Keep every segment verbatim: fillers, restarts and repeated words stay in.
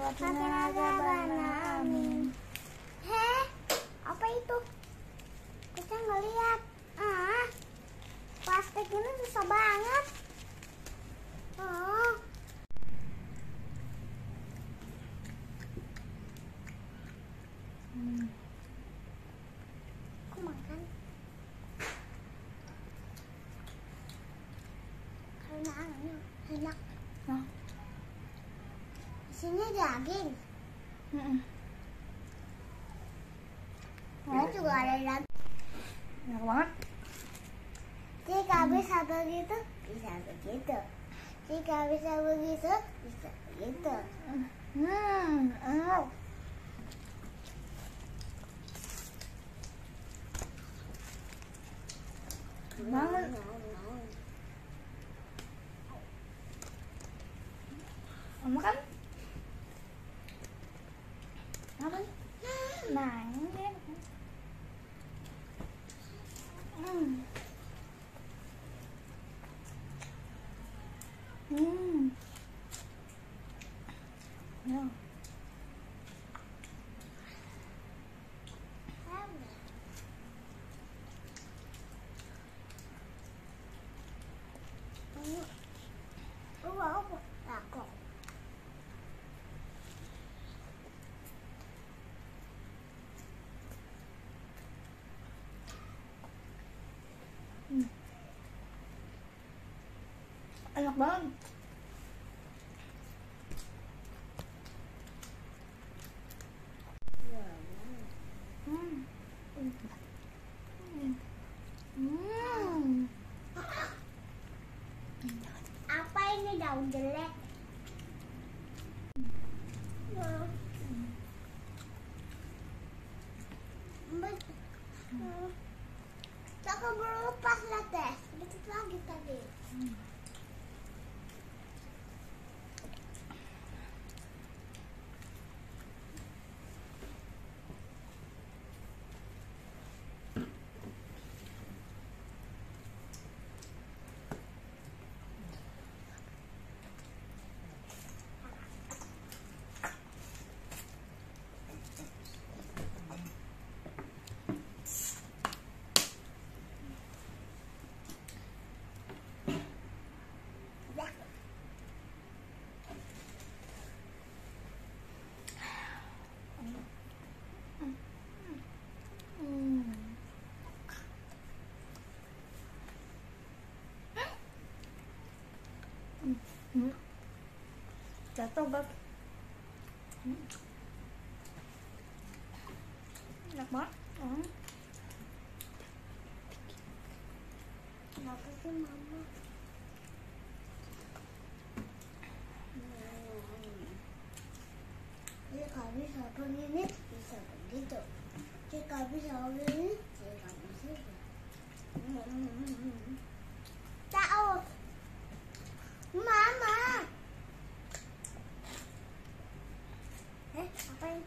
Wakina azabana amin. Heh, apa itu? Kita ngeliat. Ah, plastik ini susah banget. Oh. Hmm. Aku makan. Karena anaknya enak. Nah. Di sini daging. Mm-mm. Ini juga ada daging. Enak banget. Jika bisa begitu, bisa begitu. Jika bisa begitu, bisa begitu. Hmm, enak. Banget. Mama kan? Apa? Nah, ini dia. Hmm. Hmm. Ya. Hmm. Enak banget. Hmm. Hmm. Apa ini daun jelek? Tak keburu lepas lah teh. Dikit lagi tadi. Hmm. Hmm. Jatuh bab. Hmm. Enak banget. Hmm. Kenapa sih mama? Jika bisa begini, bisa begitu. Jika bisa begini, jika bisa. Tahu, mama. Eh, apa ini?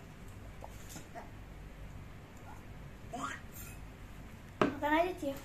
Makan aja, Cia.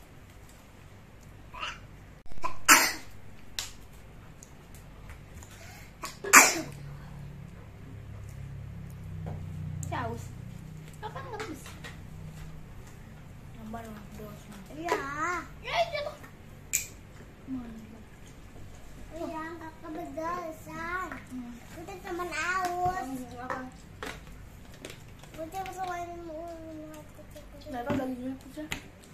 Caus. Apa nggak bisa? Gambar lah, dos. Iya. Ya itu. Mantap. Iya, kakak berdosa. Hmm. Kita teman aus. Apa? Kita bersamain mulu. Nggak tahu dagingnya pecah.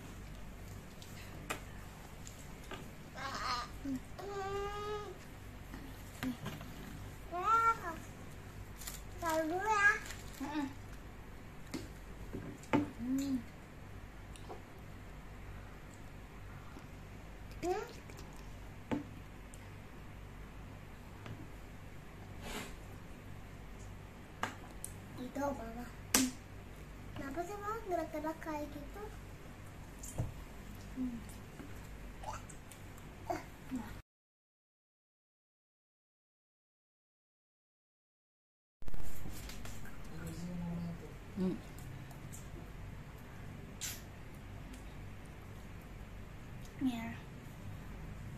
Taruh dulu ya. Hmm. Hmm. Hmm? Itu mama. Kenapa sih mama gerak-gerak kayak gitu? Hmm. Hmm. Yeah.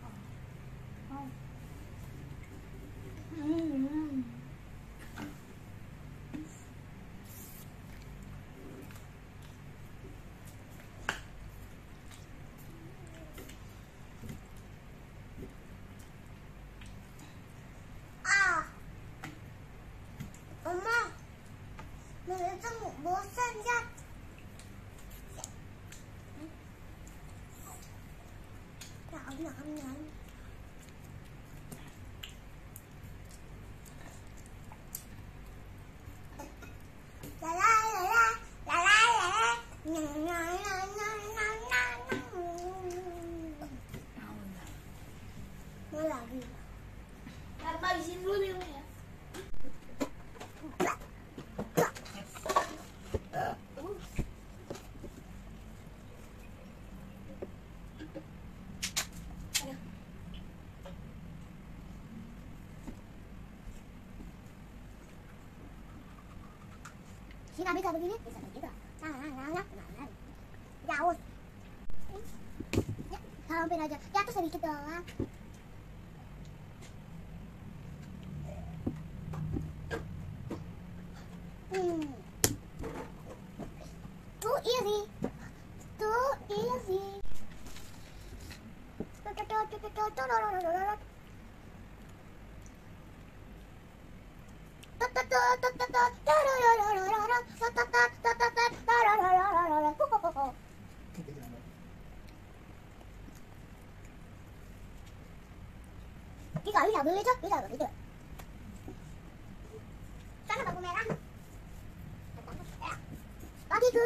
Oh. Hmm. Kenceng bosan ya. Nah, nah, nah. La la la la la la la. Nah, nah, nah, nah, nah, nah, nah. Mau lagi. Ntar habisin dulu minumnya ya. Sih nggak bisa begini, bisa begitu. Nah, nah, nah, nah, nah, nah. Jauh. Ya, hampir aja. Jatuh sedikit doang. Hmm. Too easy. Too easy. Cái gọi là bươi chứ, cái gọi là bươi chứ. Sana bago merah. Bagiku.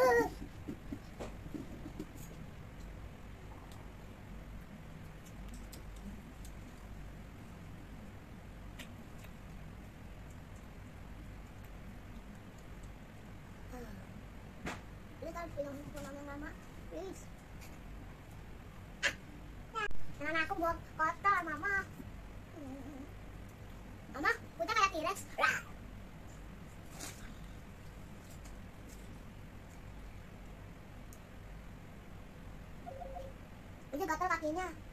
Ini kan film nama-nama, please. Tangan aku buat kotor, mama. Mama, punya kayak T-Rex. Ini gatal kakinya.